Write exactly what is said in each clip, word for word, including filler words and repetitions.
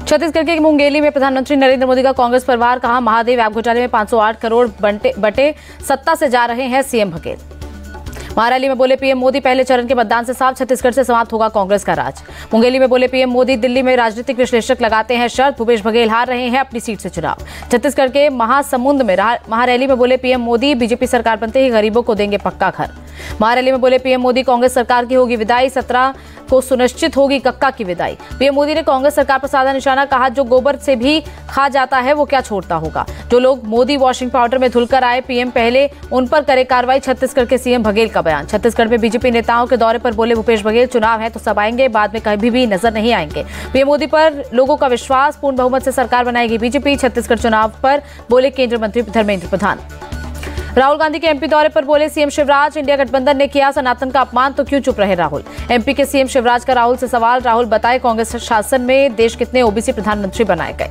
छत्तीसगढ़ के मुंगेली में प्रधानमंत्री नरेंद्र मोदी का कांग्रेस परिवार, कहा महादेव ऐप घोटाले में पाँच सौ आठ करोड़ बंटे बटे सत्ता से जा रहे हैं सीएम बघेल। महारैली में बोले पीएम मोदी, पहले चरण के मतदान से साफ छत्तीसगढ़ से समाप्त होगा कांग्रेस का राज। मुंगेली में बोले पीएम मोदी, दिल्ली में राजनीतिक विश्लेषक लगाते हैं शर्त, भूपेश बघेल हार रहे हैं अपनी सीट से चुनाव। छत्तीसगढ़ के महासमुंद में महारैली में बोले पीएम मोदी, बीजेपी सरकार बनते ही गरीबों को देंगे पक्का घर। महारैली में बोले पीएम मोदी, कांग्रेस सरकार की होगी विदाई, सत्रह को सुनिश्चित होगी कक्का की विदाई। पीएम मोदी ने कांग्रेस सरकार पर साधा निशाना, कहा जो गोबर से भी खा जाता है वो क्या छोड़ता होगा। जो लोग मोदी वॉशिंग पाउडर में धुलकर आए, पीएम पहले उन पर करे कार्रवाई। छत्तीसगढ़ के सीएम बघेल का बयान। छत्तीसगढ़ में बीजेपी नेताओं के दौरे पर बोले भूपेश बघेल, चुनाव है तो सब आएंगे, बाद में कभी भी नजर नहीं आएंगे। पीएम मोदी पर लोगों का विश्वास, पूर्ण बहुमत से सरकार बनाएगी बीजेपी। छत्तीसगढ़ चुनाव पर बोले केंद्रीय मंत्री धर्मेंद्र प्रधान। राहुल गांधी के एमपी दौरे पर बोले सीएम शिवराज, इंडिया गठबंधन ने किया सनातन का अपमान तो क्यों चुप रहे राहुल। एमपी के सीएम शिवराज का राहुल से सवाल, राहुल बताए कांग्रेस शासन में देश कितने ओबीसी प्रधानमंत्री बनाए गए।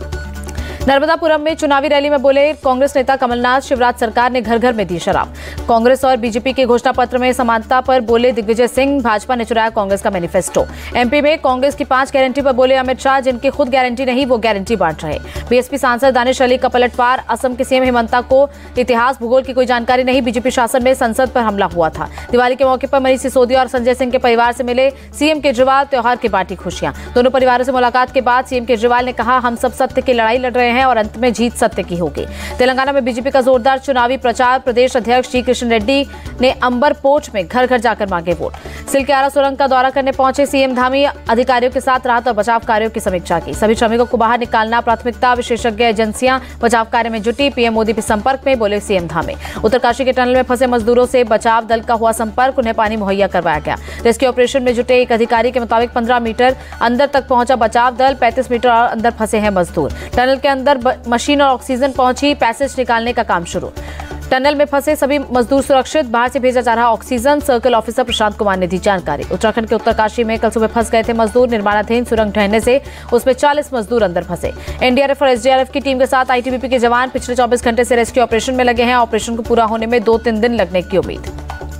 नर्मदापुरम में चुनावी रैली में बोले कांग्रेस नेता कमलनाथ, शिवराज सरकार ने घर घर में दी शराब। कांग्रेस और बीजेपी के घोषणा पत्र में समानता पर बोले दिग्विजय सिंह, भाजपा ने चुराया कांग्रेस का मैनिफेस्टो। एमपी में कांग्रेस की पांच गारंटी पर बोले अमित शाह, जिनकी खुद गारंटी नहीं वो गारंटी बांट रहे। बीएसपी सांसद दानिश अली का पलटवार, असम के सीएम हेमंता को इतिहास भूगोल की कोई जानकारी नहीं, बीजेपी शासन में संसद पर हमला हुआ था। दिवाली के मौके पर मनीष सिसोदिया और संजय सिंह के परिवार से मिले सीएम केजरीवाल, त्योहार की बांटी खुशियां। दोनों परिवारों से मुलाकात के बाद सीएम केजरीवाल ने कहा, हम सब सत्य की लड़ाई लड़ रहे हैं और अंत में जीत सत्य की होगी। तेलंगाना में बीजेपी का जोरदार चुनावी प्रचार, प्रदेश अध्यक्ष जी कृष्ण रेड्डी ने अंबर पोर्च में घर घर जाकर मांगे वोट। सिलक्यारा सुरंग का दौरा करने पहुंचे सीएम धामी, अधिकारियों के साथ राहत और बचाव कार्यों की समीक्षा की। सभी श्रमिकों को बाहर निकालना प्राथमिकता, विशेषज्ञ एजेंसियां बचाव कार्य में जुटी। पीएम मोदी के संपर्क में, बोले सीएम धामी। उत्तरकाशी के टनल में फंसे मजदूरों से बचाव दल का हुआ संपर्क, उन्हें पानी मुहैया करवाया गया। रेस्क्यू ऑपरेशन में जुटे एक अधिकारी के मुताबिक पंद्रह मीटर अंदर तक पहुंचा बचाव दल, पैंतीस मीटर और अंदर फंसे हैं मजदूर। टनल के अंदर मशीन और ऑक्सीजन पहुंची, पैसेज निकालने का काम शुरू। टनल में फंसे सभी मजदूर सुरक्षित, बाहर से भेजा जा रहा oxygen, circle officer Prashant Kumar ने दी जानकारी। उत्तराखंड के उत्तरकाशी में कल सुबह फंस गए थे मजदूर, निर्माणाधीन सुरंग ढहने से उसमें चालीस मजदूर अंदर फंसे। एनडीआरएफ और एसडीआरएफ की टीम के साथ आईटीबीपी के जवान पिछले चौबीस घंटे से रेस्क्यू ऑपरेशन में लगे हैं। ऑपरेशन को पूरा होने में दो तीन दिन लगने की उम्मीद।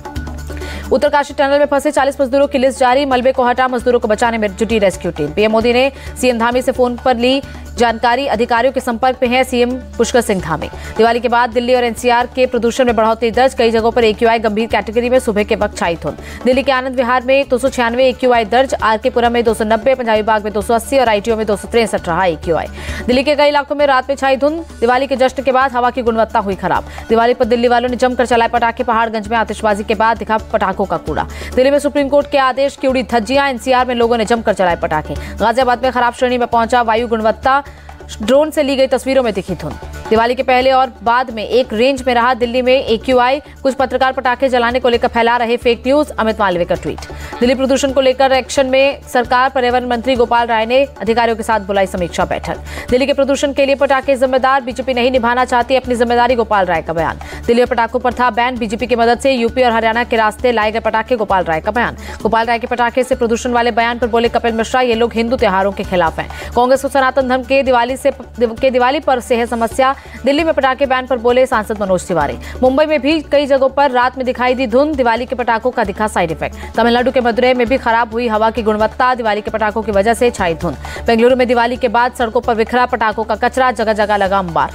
उत्तरकाशी टनल में फंसे चालीस मजदूरों की लिस्ट जारी, मलबे को हटा मजदूरों को बचाने में जुटी रेस्क्यू टीम। पीएम मोदी ने सीएम धामी से फोन पर ली जानकारी, अधिकारियों के संपर्क में है सीएम पुष्कर सिंह धामी। दिवाली के बाद दिल्ली और एनसीआर के प्रदूषण में बढ़ोतरी दर्ज, कई जगहों पर एक्यूआई गंभीर कैटेगरी में, सुबह के वक्त छाई धुंध। दिल्ली के आनंद विहार में दो सौ छियानवे एक्यूआई दर्ज, आरकेपुरम में दो सौ नब्बे, पंजाबी बाग में दो सौ अस्सी और आईटीओ में दो सौ तिरसठ रहा एक्यूआई। दिल्ली के कई इलाकों में रात में छाई धुंध। दिवाली के जश्न के बाद हवा की गुणवत्ता हुई खराब। दिवाली पर दिल्ली वालों ने जमकर चलाए पटाखे, पहाड़गंज में आतिशबाजी के बाद दिखा पटाखों का कूड़ा। दिल्ली में सुप्रीम कोर्ट के आदेश की उड़ी धज्जियां, एनसीआर में लोगों ने जमकर चलाए पटाखे। गाजियाबाद में खराब श्रेणी में पहुंचा वायु गुणवत्ता, ड्रोन से ली गई तस्वीरों में दिखी धुंध। दिवाली के पहले और बाद में एक रेंज में रहा दिल्ली में एक्यूआई, कुछ पत्रकार पटाखे जलाने को लेकर फैला रहे फेक न्यूज, अमित मालवीय का ट्वीट। दिल्ली प्रदूषण को लेकर एक्शन में सरकार, पर्यावरण मंत्री गोपाल राय ने अधिकारियों के साथ बुलाई समीक्षा बैठक। दिल्ली के प्रदूषण के लिए पटाखे जिम्मेदार, बीजेपी नहीं निभाना चाहती अपनी जिम्मेदारी, गोपाल राय का बयान। दिल्ली में पटाखों पर था बैन, बीजेपी की मदद से यूपी और हरियाणा के रास्ते लाए गए पटाखे, गोपाल राय का बयान। गोपाल राय के पटाखे से प्रदूषण वाले बयान पर बोले कपिल मिश्रा, ये लोग हिंदू त्योहारों के खिलाफ हैं। कांग्रेस को सनातन धर्म के दिवाली से के दिवाली पर से है समस्या, दिल्ली में पटाखे बैन पर बोले सांसद मनोज तिवारी। मुंबई में भी कई जगहों पर रात में दिखाई दी धुंध, दिवाली के पटाखों का दिखा साइड इफेक्ट। तमिलनाडु के मदुरई में भी खराब हुई हवा की गुणवत्ता, दिवाली के पटाखों की वजह से छाई धुंध। बेंगलुरु में दिवाली के बाद सड़कों पर बिखरा पटाखों का कचरा, जगह जगह लगा अंबार।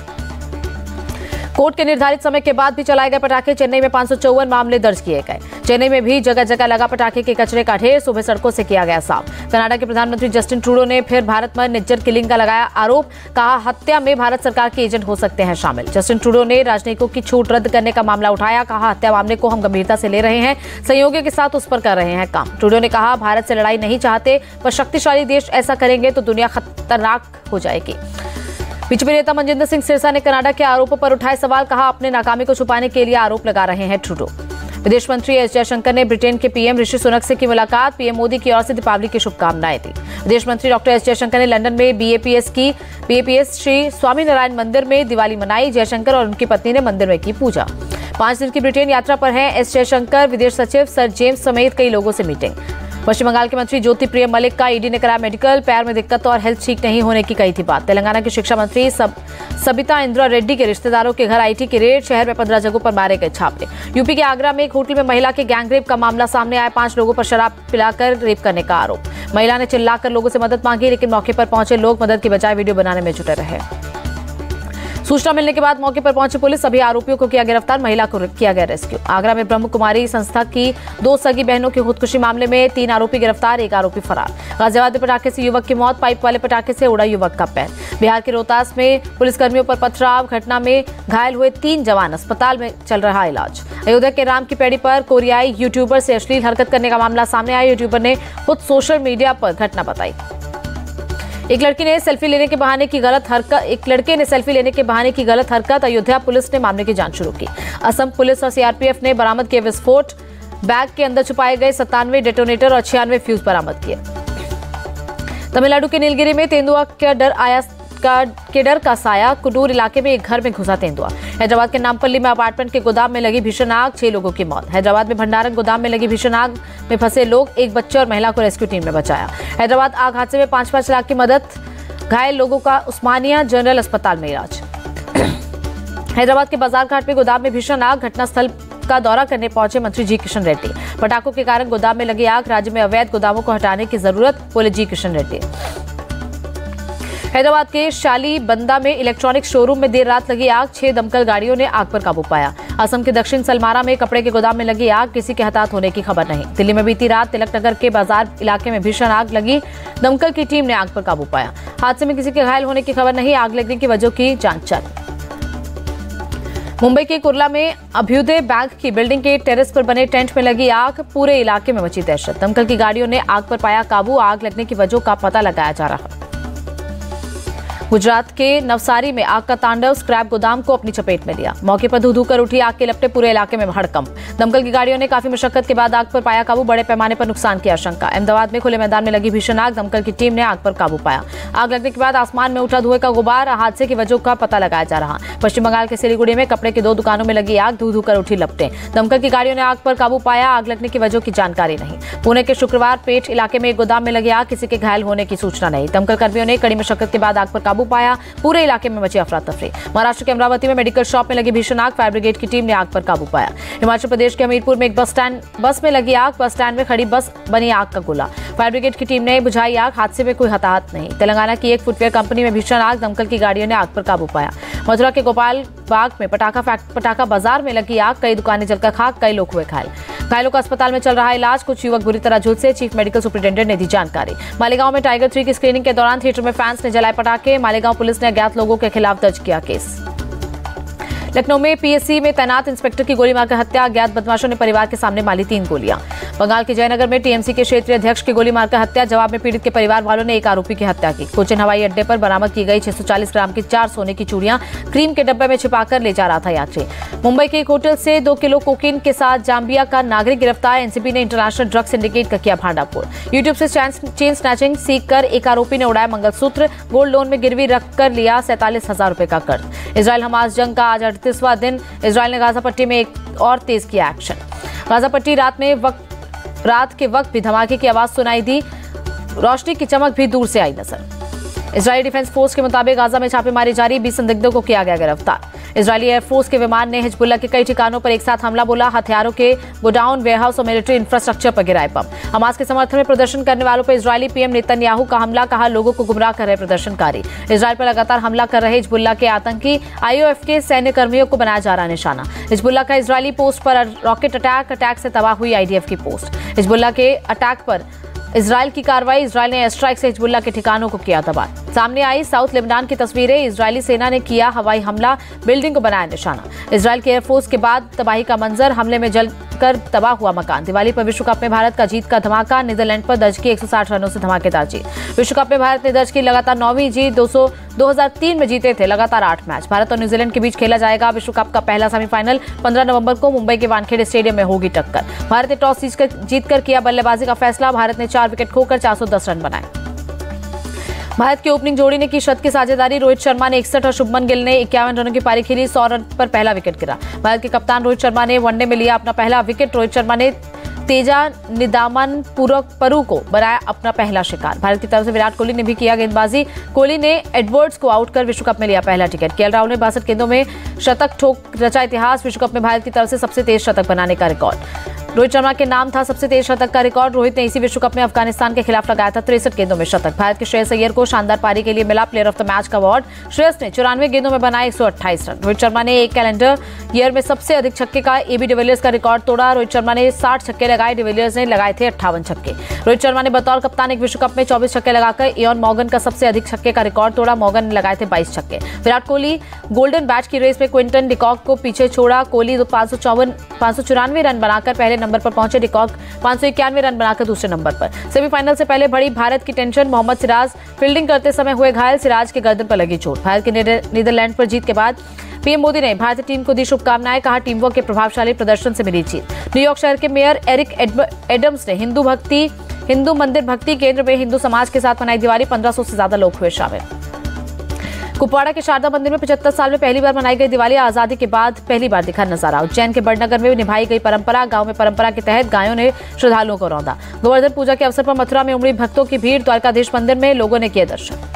कोर्ट के निर्धारित समय के बाद भी चलाए गए पटाखे, चेन्नई में पांच सौ चौवन मामले दर्ज किए गए। चेन्नई में भी जगह जगह लगा पटाखे के कचरे का ढेर, सुबह सड़कों से किया गया साफ। कनाडा के प्रधानमंत्री जस्टिन ट्रूडो ने फिर भारत पर निज्जर किलिंग का लगाया आरोप, कहा हत्या में भारत सरकार के एजेंट हो सकते हैं शामिल। जस्टिन ट्रूडो ने राजनयिकों की छूट रद्द करने का मामला उठाया, कहा हत्या मामले को हम गंभीरता से ले रहे हैं, सहयोगियों के साथ उस पर कर रहे हैं काम। ट्रूडो ने कहा भारत से लड़ाई नहीं चाहते, पर शक्तिशाली देश ऐसा करेंगे तो दुनिया खतरनाक हो जाएगी। बीजेपी नेता मनजिंदर सिंह सिरसा ने कनाडा के आरोपों पर उठाए सवाल, कहा अपने नाकामी को छुपाने के लिए आरोप लगा रहे हैं ट्रूडो। विदेश मंत्री एस जयशंकर ने ब्रिटेन के पीएम ऋषि सुनक से की मुलाकात, पीएम मोदी की ओर से दीपावली की शुभकामनाएं दी। विदेश मंत्री डॉक्टर एस जयशंकर ने लंदन में बीएपीएस की बीएपीएस श्री स्वामीनारायण मंदिर में दिवाली मनाई। जयशंकर और उनकी पत्नी ने मंदिर में की पूजा। पांच दिन की ब्रिटेन यात्रा पर हैं एस जयशंकर, विदेश सचिव सर जेम्स समेत कई लोगों से मीटिंग। पश्चिम बंगाल के मंत्री ज्योतिप्रिय मलिक का ईडी ने कराया मेडिकल, पैर में दिक्कत और हेल्थ ठीक नहीं होने की कही थी बात। तेलंगाना की शिक्षा मंत्री सब सबिता इंद्रा रेड्डी के रिश्तेदारों के घर आईटी की रेड, शहर में पंद्रह जगहों पर मारे गए छापे। यूपी के आगरा में एक होटल में महिला के गैंगरेप का मामला सामने आया, पांच लोगों पर शराब पिलाकर रेप करने का आरोप। महिला ने चिल्लाकर लोगों से मदद मांगी, लेकिन मौके पर पहुंचे लोग मदद की बजाय वीडियो बनाने में जुटे रहे। सूचना मिलने के बाद मौके पर पहुंची पुलिस, सभी आरोपियों को किया गिरफ्तार, महिला को किया गया रेस्क्यू। आगरा में ब्रह्म कुमारी संस्था की दो सगी बहनों की खुदकुशी मामले में तीन आरोपी गिरफ्तार, एक आरोपी फरार। गाजियाबाद में पटाखे से युवक की मौत, पाइप वाले पटाखे से उड़ा युवक का पैर। बिहार के रोहतास में पुलिसकर्मियों पर पथराव, घटना में घायल हुए तीन जवान, अस्पताल में चल रहा इलाज। अयोध्या के राम की पैड़ी पर कोरियाई यूट्यूबर से अश्लील हरकत करने का मामला सामने आया, यूट्यूबर ने खुद सोशल मीडिया पर घटना बताई। एक लड़की ने सेल्फी लेने के बहाने की गलत हरकत एक लड़के ने सेल्फी लेने के बहाने की गलत हरकत अयोध्या पुलिस ने मामले की जांच शुरू की। असम पुलिस और सीआरपीएफ ने बरामद किए विस्फोट, बैग के अंदर छुपाए गए सत्तानवे डेटोनेटर और छियानवे फ्यूज बरामद किए। तमिलनाडु के नीलगिरी में तेंदुआ का डर आया का के डर का साया, कुडूर इलाके में एक घर में घुसा तेंदुआ। हैदराबाद के नामपल्ली में अपार्टमेंट के गोदाम में लगी भीषण आग, छह लोगों की मौत। हैदराबाद में भंडारण गोदाम में लगी भीषण आग में फंसे लोग, एक बच्चे और महिला को रेस्क्यू टीम ने बचाया। हैदराबाद आग हादसे में पांच पांच लाख की मदद, घायल लोगों का उस्मानिया जनरल अस्पताल में इलाज। हैदराबाद के बाजार घाट में गोदाम में भीषण आग, घटनास्थल का दौरा करने पहुंचे मंत्री जी किशन रेड्डी। पटाखों के कारण गोदाम में लगी आग, राज्य में अवैध गोदामों को हटाने की जरूरत, बोले जी किशन रेड्डी। हैदराबाद के शाली बंदा में इलेक्ट्रॉनिक शोरूम में देर रात लगी आग, छह दमकल गाड़ियों ने आग पर काबू पाया। असम के दक्षिण सलमारा में कपड़े के गोदाम में लगी आग, किसी के हताहत होने की खबर नहीं। दिल्ली में बीती रात तिलक नगर के बाजार इलाके में भीषण आग लगी, दमकल की टीम ने आग पर काबू पाया। हादसे में किसी के घायल होने की खबर नहीं, आग लगने की वजह की जांच जारी। मुंबई के कुर्ला में अभ्युदय बैंक की बिल्डिंग के टेरेस पर बने टेंट में लगी आग, पूरे इलाके में मची दहशत। दमकल की गाड़ियों ने आग पर पाया काबू, आग लगने की वजह का पता लगाया जा रहा है। गुजरात के नवसारी में आग का तांडव, स्क्रैप गोदाम को अपनी चपेट में लिया। मौके पर धू धू कर उठी आग के लपटे, पूरे इलाके में हड़कंप। दमकल की गाड़ियों ने काफी मशक्कत के बाद आग पर पाया काबू, बड़े पैमाने पर नुकसान की आशंका। अहमदाबाद में खुले मैदान में लगी भीषण आग, दमकल की टीम ने आग पर काबू पाया। आग लगने के बाद आसमान में उठा धुएं का गुबार, हादसे की वजह का पता लगाया जा रहा। पश्चिम बंगाल के सिलीगुड़ी में कपड़े की दो दुकानों में लगी आग, धू धू कर उठी लपटें। दमकल की गाड़ियों ने आग पर काबू पाया, आग लगने की वजह की जानकारी नहीं। पुणे के शुक्रवार पेट इलाके में एक गोदाम में लगी आग, किसी के घायल होने की सूचना नहीं। दमकल कर्मियों ने कड़ी मशक्कत के बाद आग पर काबू पाया, पूरे इलाके में मची अफरा तफरी। महाराष्ट्र के अमरावती में मेडिकल शॉप में लगी भीषण आग, फायर ब्रिगेड की टीम ने आग पर काबू पाया। हिमाचल प्रदेश के हमीरपुर में एक बस स्टैंड बस में लगी आग, बस स्टैंड में खड़ी बस बनी आग का गोला। फायर ब्रिगेड की टीम ने बुझाई आग, हादसे में कोई हताहत नहीं। तेलंगाना की एक फुटवेयर कंपनी में भीषण आग, दमकल की गाड़ियों ने आग पर काबू पाया। मथुरा के गोपाल बाग में पटाखा पटाखा बाजार में लगी आग, कई दुकानें जलकर खाक, कई लोग हुए घायल। घायलों का अस्पताल में चल रहा इलाज, कुछ युवक बुरी तरह झुलसे, चीफ मेडिकल सुपरिटेंडेंट ने दी जानकारी। मालेगांव में टाइगर थ्री की स्क्रीनिंग के दौरान थिएटर में फैंस ने जलाए पटाखे, मालेगांव पुलिस ने अज्ञात लोगों के खिलाफ दर्ज किया केस। लखनऊ में पीएससी में तैनात इंस्पेक्टर की गोली मारकर हत्या, अज्ञात बदमाशों ने परिवार के सामने मारी तीन गोलियां। बंगाल के जयनगर में टीएमसी के क्षेत्रीय अध्यक्ष की गोली मारकर हत्या, जवाब में पीड़ित के परिवार वालों ने एक आरोपी की हत्या की। कोचिन हवाई अड्डे पर बरामद की गई छह सौ चालीस ग्राम की चार सोने की चूड़ियां क्रीम के डब्बे में छिपाकर ले जा रहा था यात्री। मुंबई के एक होटल से दो किलो कोकीन के साथ जाम्बिया का नागरिक गिरफ्तार, एनसीबी ने इंटरनेशनल ड्रग सिंडिकेट का किया भांडाफोड़। यूट्यूब से चेन स्नैचिंग सीख कर एक आरोपी ने उड़ाया मंगलसूत्र, गोल्ड लोन में गिरवी रखकर लिया सैंतालीस हजार रुपए का कर्ज। इजरायल हमास जंग का आज अड़तीसवां दिन, इजरायल ने गाजा पट्टी में एक और तेज किया एक्शन। गाजा पट्टी रात में वक्त रात के वक्त भी धमाके की आवाज सुनाई दी, रोशनी की चमक भी दूर से आई नजर। इजरायली डिफेंस फोर्स के मुताबिक गाजा में छापेमारी जारी, बीस संदिग्धों को किया गया गिरफ्तार। इजरायली एयरफोर्स के विमान ने हिजबुल्लाह के कई ठिकानों पर एक साथ हमला बोला, हथियारों के गोडाउन, वेयरहाउस और मिलिट्री इंफ्रास्ट्रक्चर पर गिराए बम। हमास के समर्थन में प्रदर्शन करने वालों पर इजरायली पीएम नेतन्याहू का हमला, कहा लोगों को गुमराह कर रहे प्रदर्शनकारी। इजरायल पर लगातार हमला कर रहे हिजबुल्लाह के आतंकी, आईओएफ के सैन्य कर्मियों को बनाया जा रहा निशाना। हिजबुल्लाह का इजरायली पोस्ट पर रॉकेट अटैक, अटैक से तबाह हुई आईडीएफ की पोस्ट। हिजबुल्लाह के अटैक पर इजरायल की कार्रवाई, इजरायल ने एयर स्ट्राइक से हिजबुल्लाह के ठिकानों को किया तबाह। सामने आई साउथ लेबनान की तस्वीरें, इजरायली सेना ने किया हवाई हमला, बिल्डिंग को बनाया निशाना। इजरायल के एयरफोर्स के बाद तबाही का मंजर, हमले में जलकर तबाह हुआ मकान। दिवाली पर विश्व कप में भारत का जीत का धमाका, नीदरलैंड पर दर्ज की एक सौ साठ रनों से धमाकेदार जीत। विश्व कप में भारत ने दर्ज की लगातार नौवीं जीत, दो हज़ार तीन में जीते थे लगातार आठ मैच। भारत और न्यूजीलैंड के बीच खेला जाएगा विश्व कप का पहला सेमीफाइनल, पंद्रह नवंबर को मुंबई के वानखेड़े स्टेडियम में होगी टक्कर। भारत ने टॉस जीतकर किया बल्लेबाजी का फैसला, भारत ने चार विकेट खोकर चार सौ दस रन बनाए। भारत की ओपनिंग जोड़ी ने की शत की साझेदारी, रोहित शर्मा ने इकसठ और शुभमन गिल ने इक्यावन रनों की पारी खेली, सौ रन पर पहला विकेट गिरा। भारत के कप्तान रोहित शर्मा ने वनडे में लिया अपना पहला विकेट। रोहित शर्मा ने तेजा निदामन पुरु को बनाया अपना पहला शिकार। भारत की तरफ से विराट कोहली ने भी किया गेंदबाजी। कोहली ने एडवर्ड्स को आउट कर विश्व कप में लिया पहला टिकट। केएल राहुल ने बासठ गेंदों में शतक ठोक रचा इतिहास। विश्व कप में भारत की तरफ से सबसे तेज शतक बनाने का रिकॉर्ड रोहित शर्मा के नाम था। सबसे तेज शतक का रिकॉर्ड रोहित ने इसी विश्व कप में अफगानिस्तान के खिलाफ लगाया था तिरसठ गेंदों में शतक। भारत के श्रेयस अय्यर को शानदार पारी के लिए मिला प्लेयर ऑफ द मैच का अवार्ड। श्रेयस ने चौरानवे गेंदों में बनाए एक सौ अट्ठाईस रन। रोहित शर्मा ने एक कैलेंडर ईयर में सबसे अधिक छक्के का एबी डिविलियर्स का रिकॉर्ड तोड़ा। रोहित शर्मा ने साठ छक्के लगाए, डिविलियर्स ने लगाए थे अट्ठावन छक्के। रोहित शर्मा ने बतौर कप्तान एक विश्व कप में चौबीस छक्के लगाकर इयॉन मॉर्गन का सबसे अधिक छक्के का रिकॉर्ड तोड़ा। मॉर्गन ने लगाए थे बाईस छक्के। विराट कोहली गोल्डन बैच की रेस में क्विंटन डिकॉक को पीछे छोड़ा। कोहली पांच सौ चौवन पांच सौ चौरानवे रन बनाकर पहले नंबर पर पहुंचे। डिकॉक पांच सौ इक्यानवे रन बनाकर दूसरे नंबर पर। सेमीफाइनल से पहले बढ़ी भारत की टेंशन। मोहम्मद सिराज फील्डिंग करते समय हुए घायल। सिराज के गर्दन पर लगी चोट। भारत के नीदरलैंड पर जीत के बाद पीएम मोदी ने भारतीय टीम को दी शुभकामनाएं। कहा टीम वर्क के प्रभावशाली प्रदर्शन से मिली जीत। न्यूयॉर्क शहर के मेयर एरिक एडम्स ने हिंदू भक्ति हिंदू मंदिर भक्ति केंद्र में हिंदू समाज के साथ मनाई दिवाली। पंद्रह सौ से ज्यादा लोग हुए शामिल। कुपवाड़ा के शारदा मंदिर में पचहत्तर साल में पहली बार मनाई गई दिवाली आजादी के बाद पहली बार दिखा नजारा। उज्जैन के बड़नगर में निभाई गई परंपरा। गांव में परंपरा के तहत गायों ने श्रद्धालुओं को रौंदा। गोवर्धन पूजा के अवसर पर मथुरा में उमड़ी भक्तों की भीड़। द्वारकाधीश मंदिर में लोगों ने किए दर्शन।